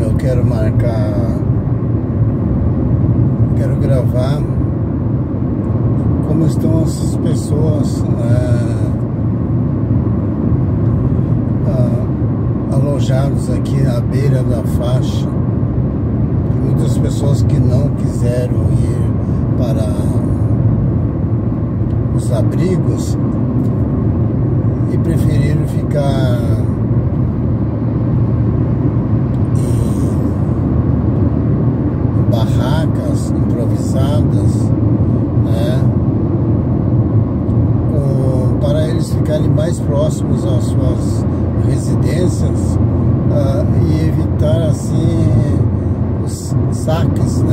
Eu quero gravar como estão essas pessoas alojados aqui à beira da faixa. Tem muitas pessoas que não quiseram ir para os abrigos e preferiram ficar em barracas improvisadas, para eles ficarem mais próximos às suas residências e evitar assim os saques,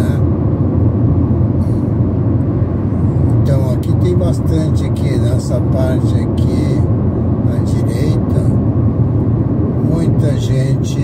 Então aqui tem bastante aqui nessa parte aqui à direita, muita gente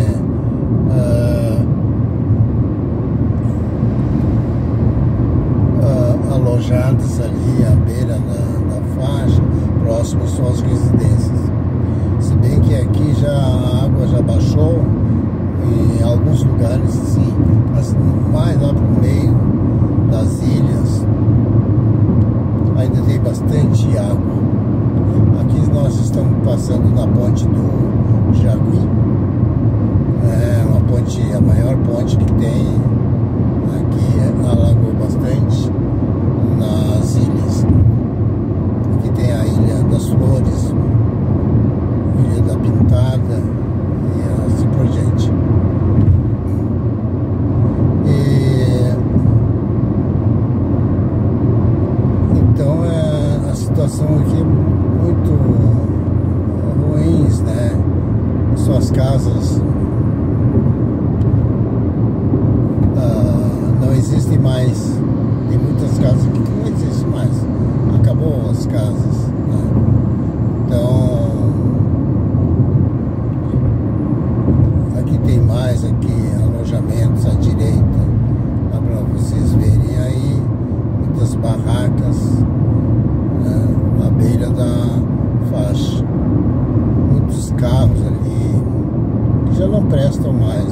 alojadas ali à beira da faixa, próximo às suas residências. Se bem que aqui a água já baixou, em alguns lugares sim, mas mais lá para o meio das ilhas ainda tem bastante água. Aqui nós estamos passando na ponte do Jagüí, uma ponte, a maior ponte que tem aqui, alagou bastante nas ilhas. Aqui tem a Ilha das Flores, Ilha da Pintada e assim por diante. Então a situação aqui é muito ruins, Suas casas não existem mais. Tem muitas casas aqui que não existem mais. Acabou as casas, Então aqui tem mais alojamentos à direita, dá para vocês verem aí, muitas barracas à beira da faixa, muitos carros ali que já não prestam mais,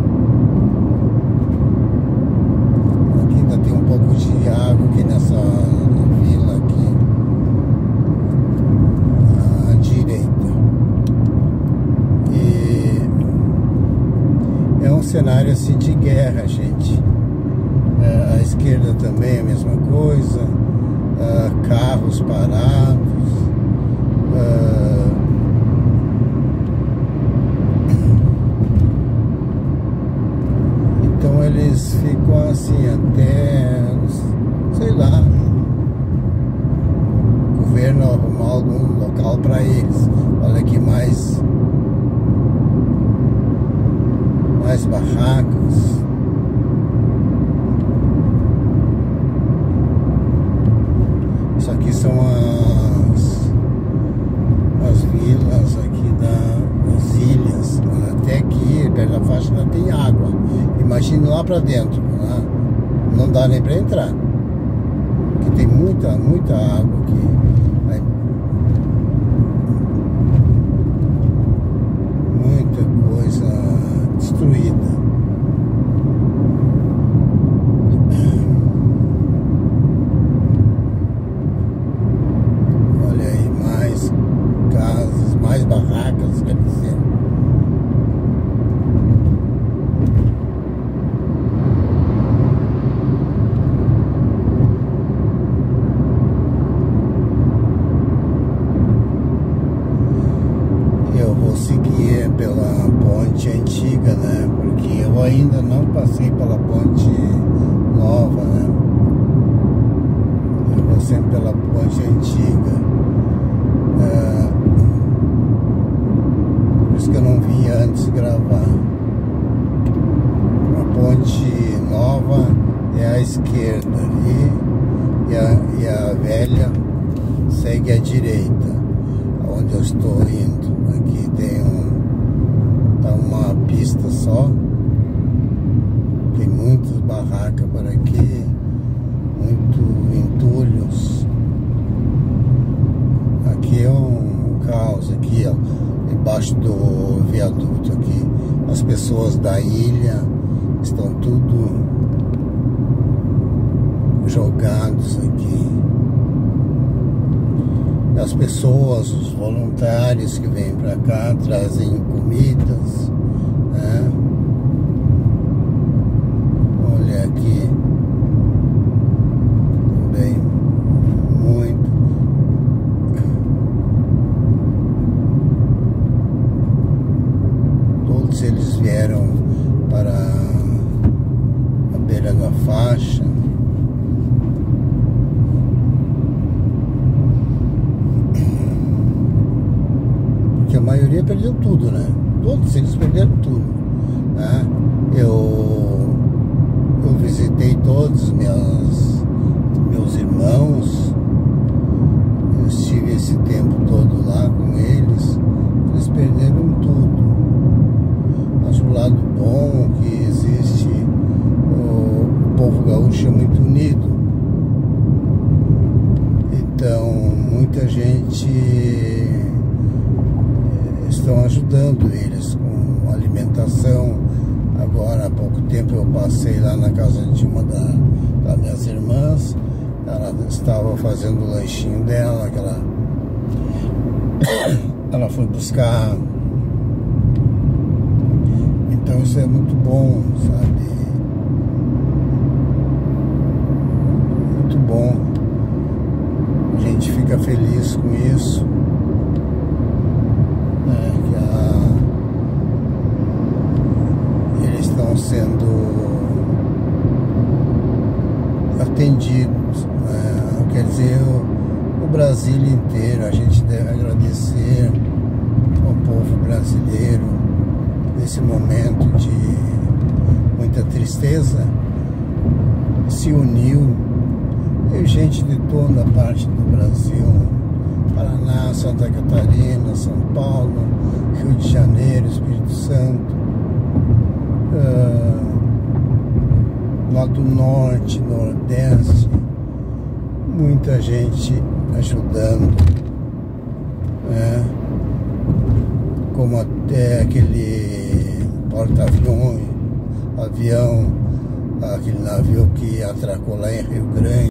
Aqui ainda tem um pouco de água aqui nessa vila aqui à direita. E é um cenário assim de guerra, gente. À esquerda também a mesma coisa, carros parados, então eles ficam assim até, sei lá, o governo arrumar algum local para eles. Olha aqui mais barracas. Isso aqui são as vilas aqui das ilhas. Até aqui, perto da faixa, ainda tem água. Imagine lá pra dentro, Não dá nem pra entrar, porque tem muita água aqui. Muita coisa destruída. Olha aí, mais casas, mais barracas, quer dizer. Eu vou seguir pela ponte antiga, Porque eu ainda não passei pela ponte nova, Eu vou sempre pela ponte antiga. Por isso que eu não vim antes gravar. A ponte nova é à esquerda ali e a velha segue à direita, onde eu estou indo. Aqui tem uma pista só, tem muitas barracas por aqui, muito entulhos. Aqui é um caos aqui, ó, embaixo do viaduto aqui. As pessoas pessoas da ilha estão tudo jogados aqui. As pessoas, os voluntários que vêm para cá trazem comidas, né? Olha aqui também muito. Todos eles vieram para a beira da faixa. A maioria perdeu tudo, né? Todos eles perderam tudo, né? Eu visitei todos os meus irmãos. Eu estive esse tempo todo lá com eles. Eles perderam tudo. Mas o lado bom que existe, o povo gaúcho é muito unido. Então muita gente estão ajudando eles com alimentação. Agora há pouco tempo eu passei lá na casa de uma das minhas irmãs. Ela estava fazendo o lanchinho dela, que ela foi buscar. Então isso é muito bom, sabe? Muito bom. A gente fica feliz com isso. Eles estão sendo atendidos, né? Quer dizer, o Brasil inteiro. A gente deve agradecer ao povo brasileiro nesse momento de muita tristeza. Se uniu, e gente de toda a parte do Brasil, Paraná, Santa Catarina, São Paulo, Rio de Janeiro, Espírito Santo, lá do Norte, Nordeste, muita gente ajudando, né? Como até aquele porta-avião, aquele navio que atracou lá em Rio Grande.